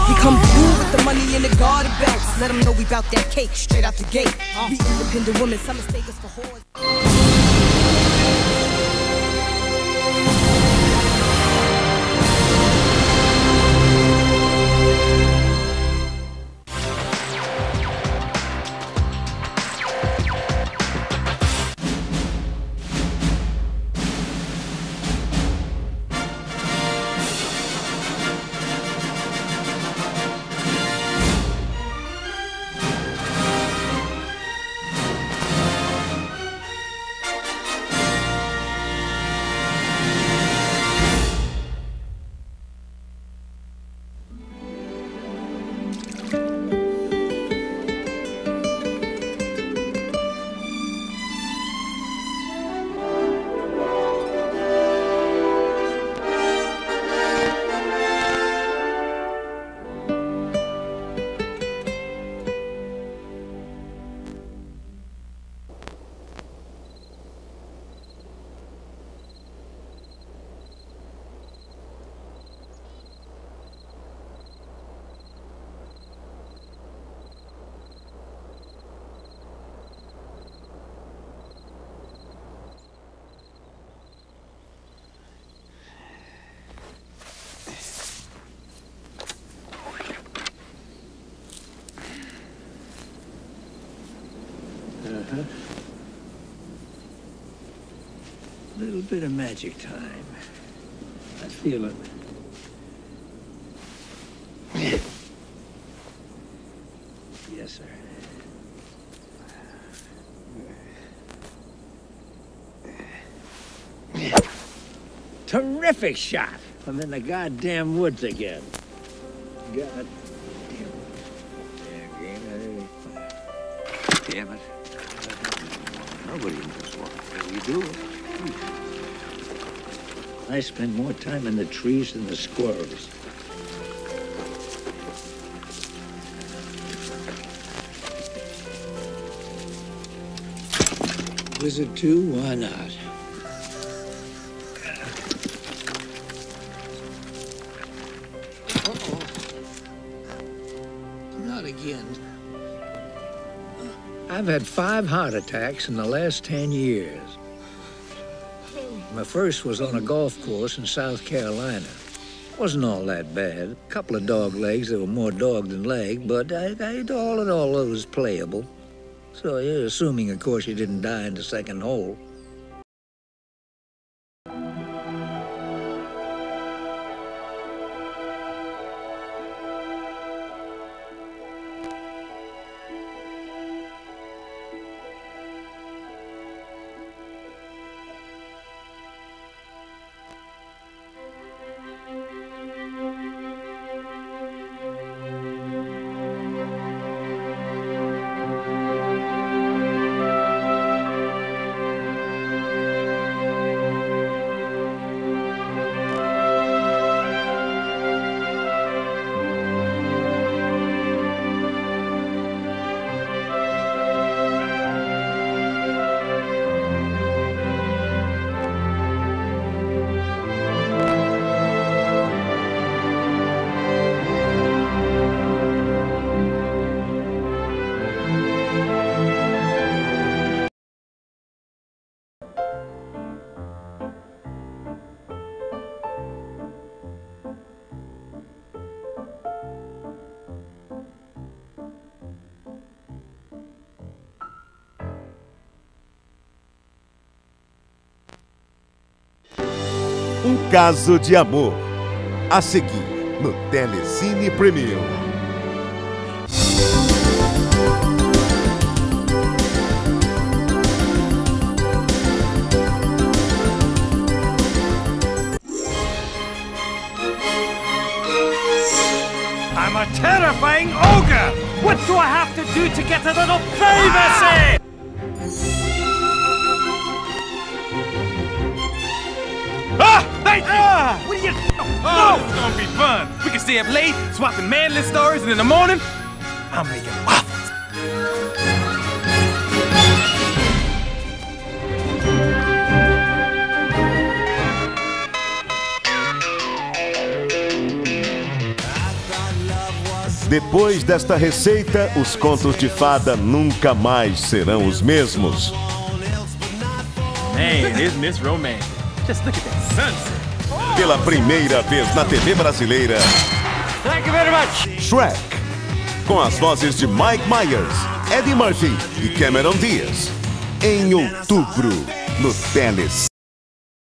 We come through with the money in the garden belts. Let them know we bout that cake straight out the gate. We independent women, some mistake us for whores. A little bit of magic time. I feel it. Yes, sir. Terrific shot! I'm in the goddamn woods again. God damn it. Nobody in this one. You do it. I spend more time in the trees than the squirrels. Wizard 2, why not? Uh-oh. Not again. I've had 5 heart attacks in the last 10 years. My first was on a golf course in South Carolina. Wasn't all that bad. A couple of dog legs that were more dog than leg, but all in all, it was playable. So, yeah, assuming, of course, you didn't die in the second hole. Um Caso de Amor, a seguir no Telecine Premium. I'm a terrifying ogre! What do I have to do to get a little privacy? Thank you! What are you... No! This is gonna be fun. We can stay up late, swapping manly stories, and in the morning, I'm making waffles. I thought love Depois desta receita, os contos de fada nunca mais serão os mesmos. Man, isn't this romantic? Just look at that sunset. Pela primeira vez na TV brasileira, Thank you very much. Shrek. Com as vozes de Mike Myers, Eddie Murphy e Cameron Diaz. Em outubro, no Telecine.